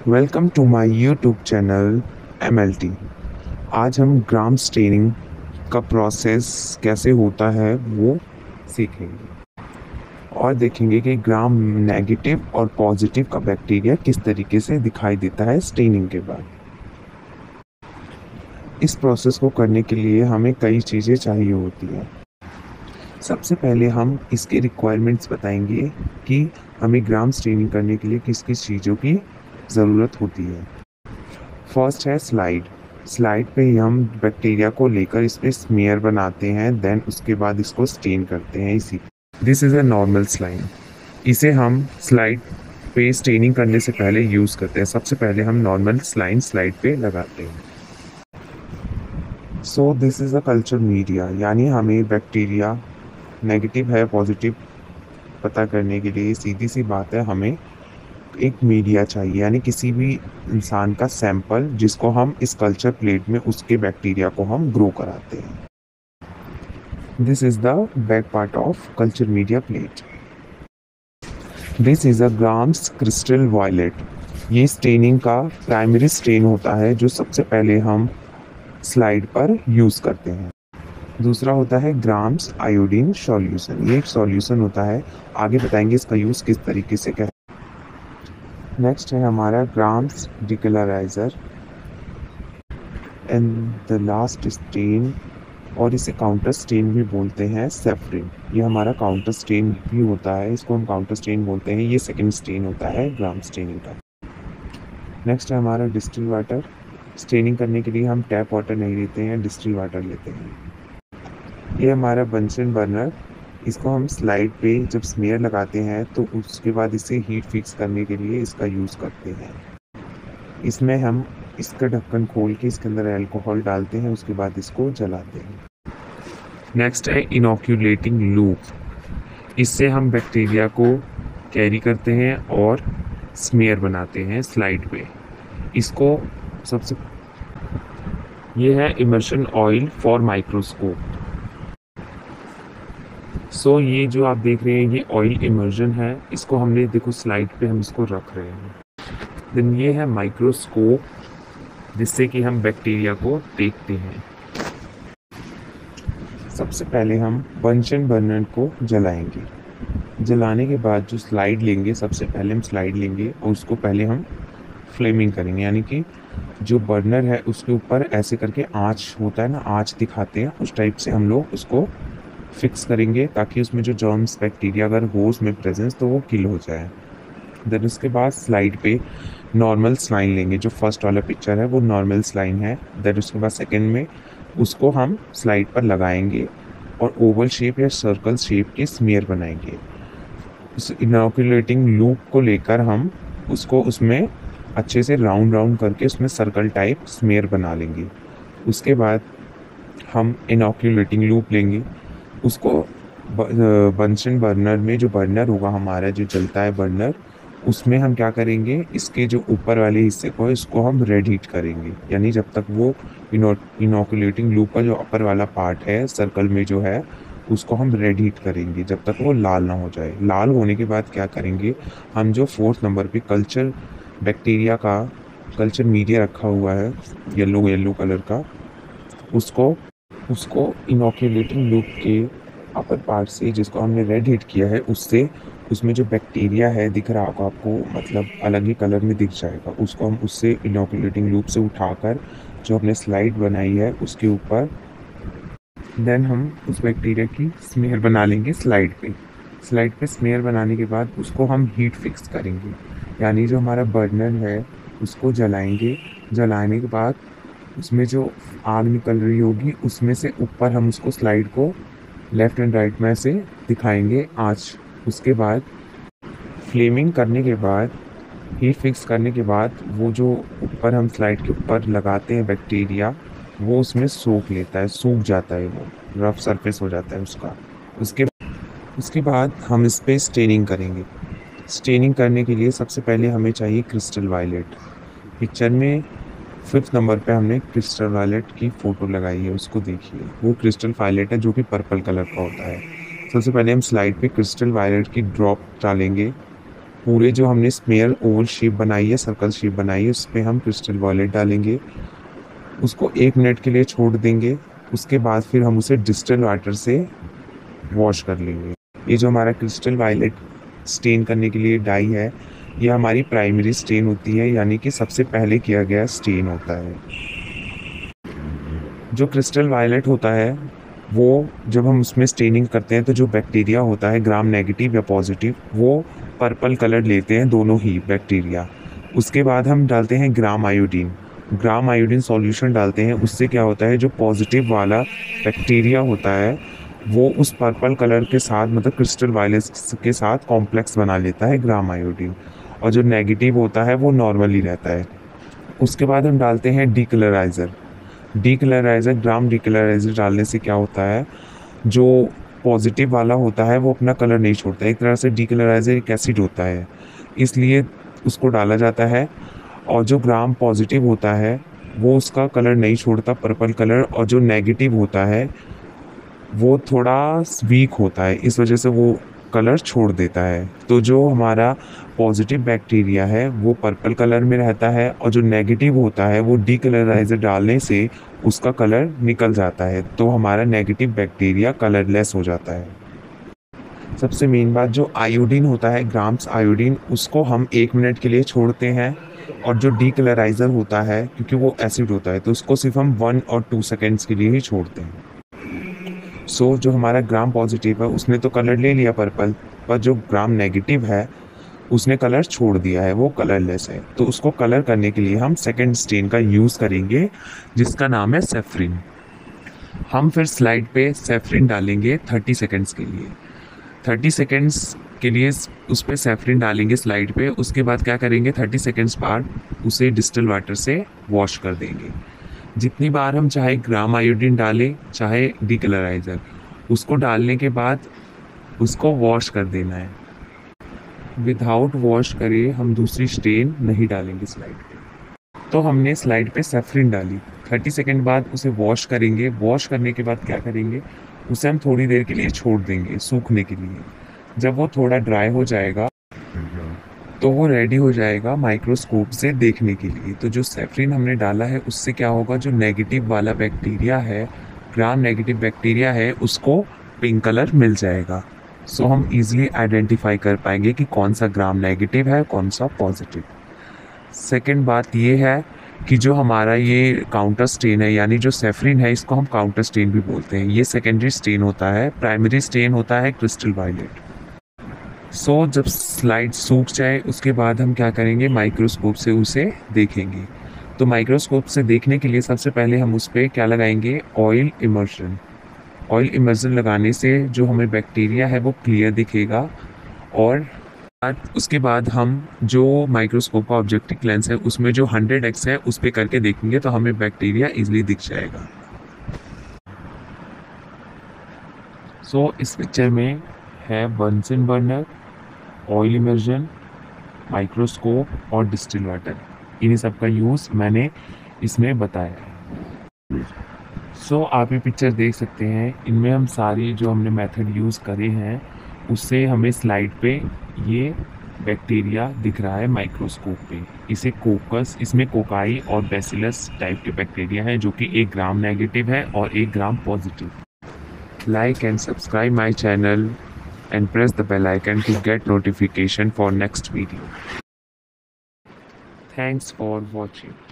Welcome to my YouTube channel MLT। आज हम gram staining का प्रोसेस कैसे होता है वो सीखेंगे और देखेंगे कि ग्राम नेगेटिव और पॉजिटिव का बैक्टीरिया किस तरीके से दिखाई देता है स्टेनिंग के बाद। इस प्रोसेस को करने के लिए हमें कई चीज़ें चाहिए होती हैं। सबसे पहले हम इसके रिक्वायरमेंट्स बताएंगे कि हमें ग्राम स्टेनिंग करने के लिए किस किस चीज़ों की ज़रूरत होती है। फर्स्ट है स्लाइड पे ही हम बैक्टीरिया को लेकर इस पे स्मीयर बनाते हैं, देन उसके बाद इसको स्टेन करते हैं। इसी this is a normal slide. इसे हम स्लाइड पे स्टेनिंग करने से पहले यूज़ करते हैं। सबसे पहले हम नॉर्मल स्लाइड पे लगाते हैं। So this is a culture media, यानी हमें बैक्टीरिया नेगेटिव है पॉजिटिव पता करने के लिए सीधी सी बात है, हमें एक मीडिया चाहिए, यानी किसी भी इंसान का सैंपल जिसको हम इस कल्चर प्लेट में उसके बैक्टीरिया को हम ग्रो कराते हैं। This is the back part of culture media plate. This is a Gram's crystal violet. ये स्टेनिंग का प्राइमरी स्टेन होता है जो सबसे पहले हम स्लाइड पर यूज करते हैं। दूसरा होता है ग्राम्स आयोडीन सॉल्यूशन। ये एक सॉल्यूशन होता है, आगे बताएंगे इसका यूज किस तरीके से क्या। नेक्स्ट है हमारा Gram's decolouriser and the last stain, और इसे काउंटर स्टेन भी बोलते हैं, सेफ्रिन। ये हमारा काउंटर स्टेन भी होता है, इसको हम काउंटर स्टेन बोलते हैं। ये सेकंड स्टेन होता है ग्राम स्टेनिंग का। नेक्स्ट है हमारा डिस्टिल वाटर। स्टेनिंग करने के लिए हम टैप वाटर नहीं लेते हैं, डिस्टिल वाटर लेते हैं। ये हमारा बंसन बर्नर। इसको हम स्लाइड पे जब स्मेयर लगाते हैं तो उसके बाद इसे हीट फिक्स करने के लिए इसका यूज़ करते हैं। इसमें हम इसका ढक्कन खोल के इसके अंदर अल्कोहल डालते हैं, उसके बाद इसको जलाते हैं। नेक्स्ट है इनोक्यूलेटिंग लूप। इससे हम बैक्टीरिया को कैरी करते हैं और स्मेयर बनाते हैं स्लाइड पे। इसको सबसे ये है immersion oil for microscope. So ये जो आप देख रहे हैं ये ऑयल इमर्जन है, इसको हमने देखो स्लाइड पे हम इसको रख रहे हैं। देन ये है माइक्रोस्कोप जिससे कि हम बैक्टीरिया को देखते हैं। सबसे पहले हम बंसन बर्नर को जलाएंगे। जलाने के बाद जो स्लाइड लेंगे, सबसे पहले हम स्लाइड लेंगे और उसको पहले हम फ्लेमिंग करेंगे, यानी कि जो बर्नर है उसके ऊपर ऐसे करके आँच होता है ना, आँच दिखाते हैं, उस टाइप से हम लोग उसको फिक्स करेंगे ताकि उसमें जो जर्म्स बैक्टीरिया अगर हो उसमें प्रेजेंस तो वो किल हो जाए। देन उसके बाद स्लाइड पे नॉर्मल स्लाइन लेंगे। जो फर्स्ट वाला पिक्चर है वो नॉर्मल स्लाइन है। देन उसके बाद सेकंड में उसको हम स्लाइड पर लगाएंगे और ओवल शेप या सर्कल शेप के स्मीयर बनाएंगे। उस इनोकुलेटिंग लूप को लेकर हम उसको उसमें अच्छे से राउंड करके उसमें सर्कल टाइप स्मीयर बना लेंगे। उसके बाद हम इनोकुलेटिंग लूप लेंगे, उसको बंसन बर्नर में, जो बर्नर होगा हमारा जो जलता है बर्नर, उसमें हम क्या करेंगे, इसके जो ऊपर वाले हिस्से को इसको हम रेड हीट करेंगे, यानी जब तक वो इनोकुलेटिंग लूप का जो अपर वाला पार्ट है सर्कल में जो है उसको हम रेड हीट करेंगे जब तक वो लाल ना हो जाए। लाल होने के बाद क्या करेंगे, हम जो 4th नंबर पे कल्चर बैक्टीरिया का कल्चर मीडिया रखा हुआ है येलो कलर का, उसको इनोकुलेटिंग लूप के अपर पार्ट से, जिसको हमने रेड हीट किया है, उससे उसमें जो बैक्टीरिया है दिख रहा होगा आपको, मतलब अलग ही कलर में दिख जाएगा, उसको हम उससे इनोकुलेटिंग लूप से उठाकर जो हमने स्लाइड बनाई है उसके ऊपर, देन हम उस बैक्टीरिया की स्मेयर बना लेंगे स्लाइड पे स्मेयर बनाने के बाद उसको हम हीट फिक्स करेंगे, यानी जो हमारा बर्नर है उसको जलाएंगे। जलाने के बाद उसमें जो आग निकल रही होगी उसमें से ऊपर हम उसको स्लाइड को लेफ़्ट एंड राइट में से दिखाएंगे आँच। उसके बाद फ्लेमिंग करने के बाद, हीट फिक्स करने के बाद, वो जो ऊपर हम स्लाइड के ऊपर लगाते हैं बैक्टीरिया, वो उसमें सूख लेता है, सूख जाता है, वो रफ सरफेस हो जाता है उसका। उसके बाद हम इस पर स्टेनिंग करेंगे। स्टेनिंग करने के लिए सबसे पहले हमें चाहिए क्रिस्टल वायलेट। पिक्चर में 5th नंबर पे हमने क्रिस्टल वायलेट की फ़ोटो लगाई है, उसको देखिए, वो क्रिस्टल वायलेट है जो कि पर्पल कलर का होता है। सबसे पहले हम स्लाइड पे क्रिस्टल वायलेट की ड्रॉप डालेंगे पूरे जो हमने स्मेयर ओवल शेप बनाई है, सर्कल शेप बनाई है, उस पर हम क्रिस्टल वायलेट डालेंगे, उसको 1 मिनट के लिए छोड़ देंगे। उसके बाद फिर हम उसे डिस्टिल वाटर से वॉश कर लेंगे। ये जो हमारा क्रिस्टल वायलेट स्टेन करने के लिए डाई है, ये हमारी प्राइमरी स्टेन होती है, यानी कि सबसे पहले किया गया स्टेन होता है। जो क्रिस्टल वायलेट होता है वो जब हम उसमें स्टेनिंग करते हैं तो जो बैक्टीरिया होता है ग्राम नेगेटिव या पॉजिटिव, वो पर्पल कलर लेते हैं, दोनों ही बैक्टीरिया। उसके बाद हम डालते हैं ग्राम आयोडीन सॉल्यूशन डालते हैं। उससे क्या होता है, जो पॉजिटिव वाला बैक्टीरिया होता है वो उस पर्पल कलर के साथ, मतलब क्रिस्टल वायलेट के साथ कॉम्प्लेक्स बना लेता है ग्राम आयोडीन, और जो नेगेटिव होता है वो नॉर्मली रहता है। उसके बाद हम डालते हैं ग्राम डीकलराइज़र डालने से क्या होता है, जो पॉजिटिव वाला होता है वो अपना कलर नहीं छोड़ता। एक तरह से डीकलराइज़र एक एसिड होता है, इसलिए उसको डाला जाता है। और जो ग्राम पॉजिटिव होता है वो उसका कलर नहीं छोड़ता, पर्पल कलर, और जो नेगेटिव होता है वो थोड़ा वीक होता है, इस वजह से वो कलर छोड़ देता है। तो जो हमारा पॉजिटिव बैक्टीरिया है वो पर्पल कलर में रहता है, और जो नेगेटिव होता है वो डीकलराइज़र डालने से उसका कलर निकल जाता है, तो हमारा नेगेटिव बैक्टीरिया कलरलेस हो जाता है। सबसे मेन बात, जो आयोडीन होता है, ग्राम्स आयोडीन, उसको हम 1 मिनट के लिए छोड़ते हैं, और जो डीकलराइज़र होता है क्योंकि वो एसिड होता है तो उसको सिर्फ हम 1 और 2 सेकेंड्स के लिए ही छोड़ते हैं। जो हमारा ग्राम पॉजिटिव है उसने तो कलर ले लिया पर्पल, पर जो ग्राम नेगेटिव है उसने कलर छोड़ दिया है, वो कलरलेस है। तो उसको कलर करने के लिए हम सेकंड स्टेन का यूज़ करेंगे जिसका नाम है सेफ्रिन। हम फिर स्लाइड पे सेफ्रिन डालेंगे 30 सेकंड्स के लिए। 30 सेकंड्स के लिए उस पर सेफ्रिन डालेंगे स्लाइड पे। उसके बाद क्या करेंगे, 30 सेकंड्स बाद उसे डिस्टिल वाटर से वॉश कर देंगे। जितनी बार हम चाहे ग्राम आयोडीन डालें चाहे डीकलराइज़र, उसको डालने के बाद उसको वॉश कर देना है। विदाउट वॉश करे हम दूसरी स्टेन नहीं डालेंगे स्लाइड पे। तो हमने स्लाइड पे सेफ्रिन डाली, 30 सेकंड बाद उसे वॉश करेंगे। वॉश करने के बाद क्या करेंगे, उसे हम थोड़ी देर के लिए छोड़ देंगे सूखने के लिए। जब वो थोड़ा ड्राई हो जाएगा तो वो रेडी हो जाएगा माइक्रोस्कोप से देखने के लिए। तो जो सेफ्रिन हमने डाला है उससे क्या होगा, जो नेगेटिव वाला बैक्टीरिया है, ग्राम नेगेटिव बैक्टीरिया है, उसको पिंक कलर मिल जाएगा। सो हम इजीली आइडेंटिफाई कर पाएंगे कि कौन सा ग्राम नेगेटिव है कौन सा पॉजिटिव। सेकंड बात ये है कि जो हमारा ये काउंटर स्टेन है, यानी जो सेफ्रिन है, इसको हम काउंटर स्टेन भी बोलते हैं। ये सेकेंडरी स्टेन होता है, प्राइमरी स्टेन होता है क्रिस्टल वायलेट। जब स्लाइड सूख जाए उसके बाद हम क्या करेंगे, माइक्रोस्कोप से उसे देखेंगे। तो माइक्रोस्कोप से देखने के लिए सबसे पहले हम उस पर क्या लगाएंगे, ऑयल इमर्जन लगाने से जो हमें बैक्टीरिया है वो क्लियर दिखेगा। और उसके बाद हम जो माइक्रोस्कोप का ऑब्जेक्टिव लेंस है उसमें जो 100x है उस पर करके देखेंगे तो हमें बैक्टीरिया इजीली दिख जाएगा। इस पिक्चर में है Bunsen burner, oil immersion, microscope और डिस्टिल वाटर। इन्हीं सब का यूज़ मैंने इसमें बताया। आप ये पिक्चर देख सकते हैं, इनमें हम सारी जो हमने मेथड यूज़ करे हैं उससे हमें स्लाइड पे ये बैक्टीरिया दिख रहा है माइक्रोस्कोप पे। इसमें कोकाई और बैसिलस टाइप के बैक्टीरिया हैं जो कि 1 ग्राम नेगेटिव है और 1 Gram positive. Like and subscribe my channel and press the bell icon to get notification for next video. Thanks for watching.